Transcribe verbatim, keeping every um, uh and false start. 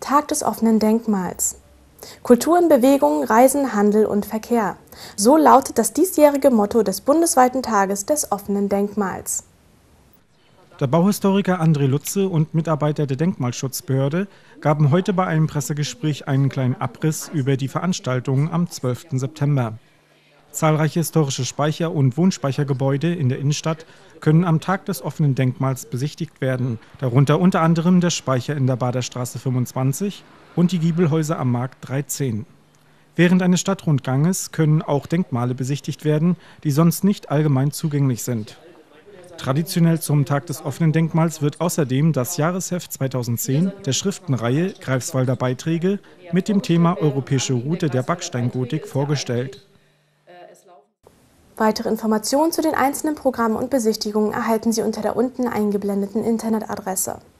Tag des offenen Denkmals. Kultur in Bewegung, Reisen, Handel und Verkehr. So lautet das diesjährige Motto des bundesweiten Tages des offenen Denkmals. Der Bauhistoriker André Lutze und Mitarbeiter der Denkmalschutzbehörde gaben heute bei einem Pressegespräch einen kleinen Abriss über die Veranstaltung am zwölften September. Zahlreiche historische Speicher- und Wohnspeichergebäude in der Innenstadt können am Tag des offenen Denkmals besichtigt werden, darunter unter anderem der Speicher in der Baderstraße fünfundzwanzig und die Giebelhäuser am Markt dreizehn. Während eines Stadtrundganges können auch Denkmale besichtigt werden, die sonst nicht allgemein zugänglich sind. Traditionell zum Tag des offenen Denkmals wird außerdem das Jahresheft zweitausendzehn der Schriftenreihe Greifswalder Beiträge mit dem Thema Europäische Route der Backsteingotik vorgestellt. Weitere Informationen zu den einzelnen Programmen und Besichtigungen erhalten Sie unter der unten eingeblendeten Internetadresse.